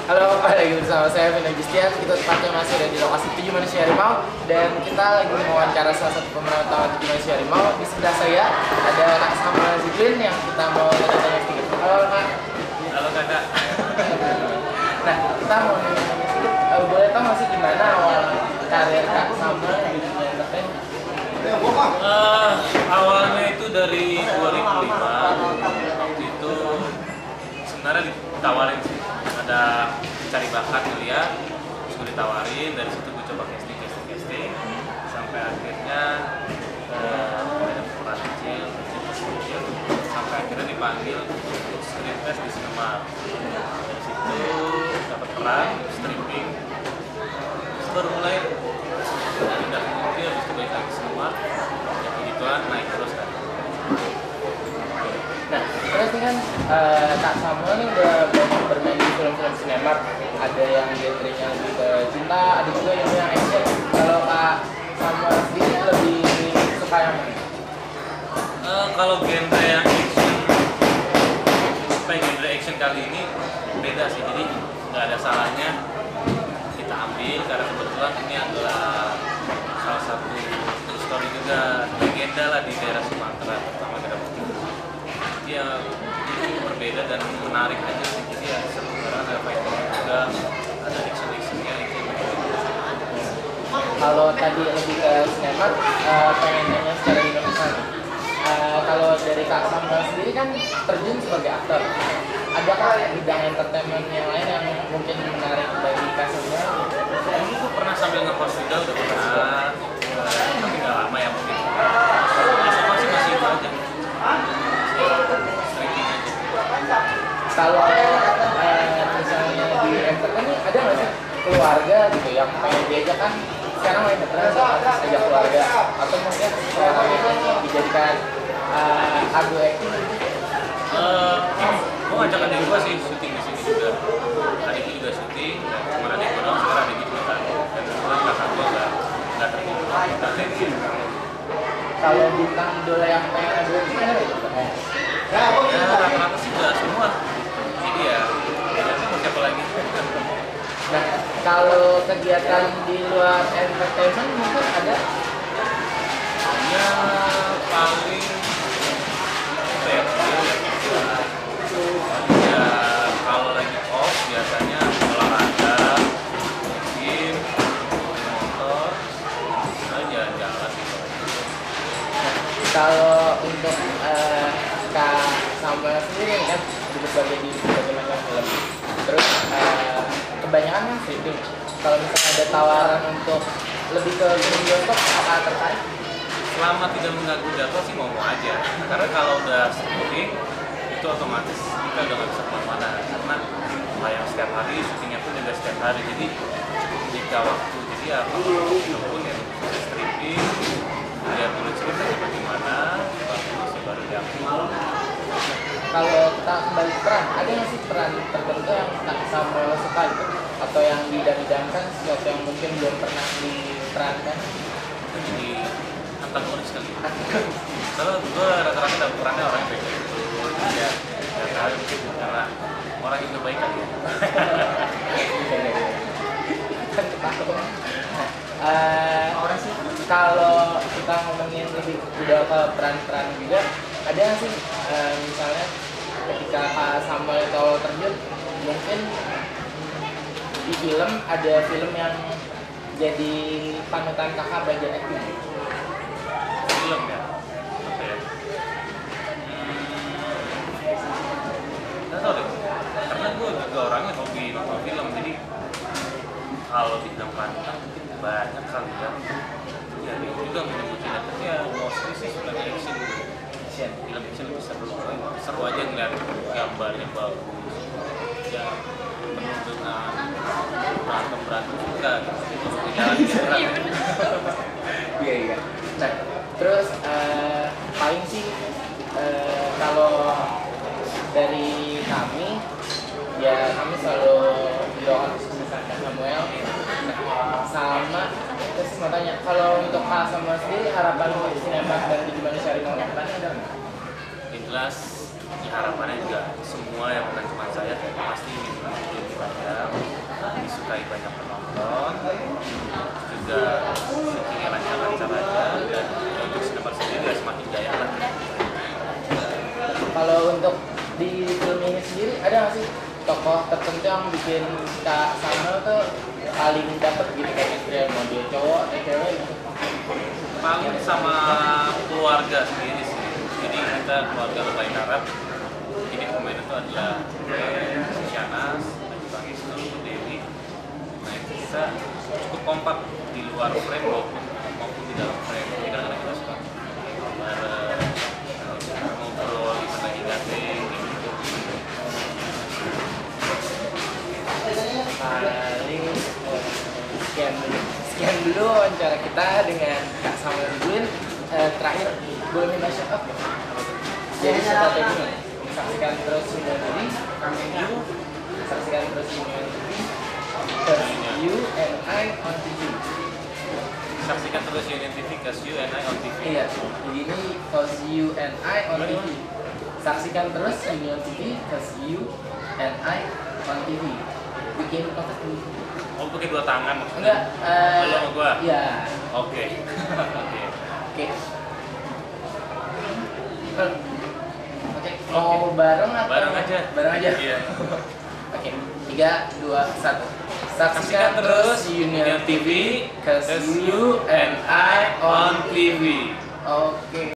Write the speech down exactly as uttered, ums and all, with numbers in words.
Halo, lagi bersama saya Vina Justian. Kita tepatnya masih ada di lokasi tujuh Manusia Harimau dan kita lagi mewawancara salah satu pemeran utama tujuh Manusia Harimau. Di sebelah saya ada Kak Samuel Ziklin yang kita mau tanya-tanya sedikit. Halo Kak. Halo Kakak. Nah, kita mau nanya sedikit. Uh, boleh tahu nggak sih gimana awal karir Kak Samuel di dunia entertain? Uh, awalnya itu dari dua ribu lima. Waktu itu sebenarnya ditawarin sih. Ada cari bakat ngeliat, terus gue ditawarin, dari situ gue coba casting, casting, casting sampai akhirnya uh, ada peran kecil, kecil, kecil sampai akhirnya dipanggil untuk screen test di sinema. Dari situ dapat peran, stripping, terus baru mulai pindah ke movie, habis itu balik lagi ke sinema, ya begituan naik terus kan. Nah, terus ini kan uh, Kak Samuel ini udah banyak bermain di film-film sinema. Ada yang genrenya lebih ke cinta, ada juga yang yang action. Kalau Kak Samuel sendiri lebih suka yang mana? Uh, kalau genre yang action, supaya genre action kali ini beda sih, jadi nggak ada salahnya kita ambil karena kebetulan ini adalah salah satu true story juga, legenda lah di daerah Sumatera, terutama daerah ya itu berbeda dan menarik aja sih, jadi ya seru karena ada fighting juga, ada action-actionnya itu yang berbeda. Kalau tadi lebih ke sinema, uh, pengen nanya secara Indonesia. Uh, kalau dari Kak Samuel sendiri kan terjun sebagai aktor, adakah bidang entertainment yang lain yang mungkin menarik bagi Kak Samuel? Ini tuh pernah sambil nge-host juga, udah pernah, uh, tapi nggak lama ya mungkin. Besok sih masih itu aja. Kalau uh, misalnya di entertain ini ada nggak sih keluarga gitu yang pengen diajak kan sekarang main entertain ajak keluarga atau mungkin uh, dijadikan uh, adu acting? Uh, gue ngajak adik gue sih syuting di sini juga. Adik gue juga syuting, dan cuma adik gue doang, sekarang adik gue juga kan. Dan kebetulan kakak gue nggak nggak terjun. Kalau bintang idola yang pengen adu acting ada nggak gitu? Ya rata-rata sih udah semua. Jadi ya, ya mau siapa lagi? Nah, kalau kegiatan di luar entertainment mungkin ada? Ya paling apa ya? Ya kalau lagi off biasanya olahraga, gym, motor, nah jalan-jalan gitu. Kalau untuk uh, Kak Samuel sendiri kan berbagai di berbagai macam film, terus uh, kebanyakan kan syuting. Kalau misalnya ada tawaran untuk lebih ke film bioskop, apakah tertarik? Selama tidak mengganggu jadwal sih mau-mau aja. Karena kalau udah syuting itu otomatis kita udah nggak bisa kemana-mana karena yang setiap hari syutingnya pun juga setiap hari. Jadi jika waktu jadi ya kalau pun ya stripping lihat dulu ceritanya bagaimana bagus baru diambil. Kalau kita kembali ke peran, ada nggak sih peran tertentu yang Kak Samuel suka gitu? Atau yang didam-damkan sesuatu yang mungkin belum pernah diperankan? Itu jadi antagonis kali. Kalau gue rata-rata dapat perannya orang yang baik gitu. Ya, ya tahu mungkin karena orang yang baik kali ya. Kan ketahuan. Nah, uh, kalau kita ngomongin lebih udah ke peran-peran juga, ada nggak sih uh, misalnya ketika Kak Samuel itu terjun, mungkin di film ada film yang jadi panutan kakak belajar acting? Film ya? Apa ya? Hmm, nggak tahu deh. Karena gue juga orangnya hobi nonton film, jadi kalau dibilang panutan mungkin banyak kali ya. Ya, dia juga menyebutin tapi ya mostly sih suka action gitu. Film action lebih seru, seru aja ngeliat gambarnya bagus. Ya penuh dengan berantem berantem juga gitu. Jalan berat. Iya iya. Nah, terus uh, paling sih uh, kalau dari kami ya kami selalu mendoakan kesuksesan Kak Samuel. Nah, sama terus mau tanya kalau untuk Kak Samuel sendiri harapan untuk sinema dan tujuh Manusia Harimau ke depannya ada nggak? Yang jelas Ya, harapannya juga semua yang bukan cuma saya pasti ingin menonton lebih banyak, disukai banyak penonton, juga syutingnya lancar-lancar aja, dan untuk sinema sendiri ya semakin jaya lah. Kalau untuk di film ini sendiri ada nggak sih tokoh tertentu yang bikin Kak Samuel tuh paling dapet gitu kayak mau dia cowok atau cewek gitu? Paling sama keluarga sendiri sih. Jadi kita keluarga Lebay Karat. Ini pemain itu adalah Shanas, Bang Isnu, Dewi. Nah kita cukup kompak di luar frame maupun maupun di dalam frame. Jadi kadang-kadang kita suka bareng, ngobrol, event lagi gathering gitu. Paling eh, sekian dulu sekian dulu wawancara kita dengan Kak Samuel Ridwan. Eh, terakhir boleh minta shout out ya? Jadi strategi saksikan terus Union T V, you saksikan terus Union T V, cause you and I on T V. Saksikan terus Union T V, cause you and I on T V. Iya, jadi ini cause you and I on T V. Saksikan terus Union T V, cause you and I on T V. Bikin kontak dulu. Oh, pakai dua tangan maksudnya? Enggak, eh, Halo sama gua? Iya. Oke. Oke. Oke. Oke, mau bareng atau? Bareng aja. Bareng aja. Iya. Oke, tiga, dua, satu. Saksikan terus Union T V, cause you and I on T V. Oke.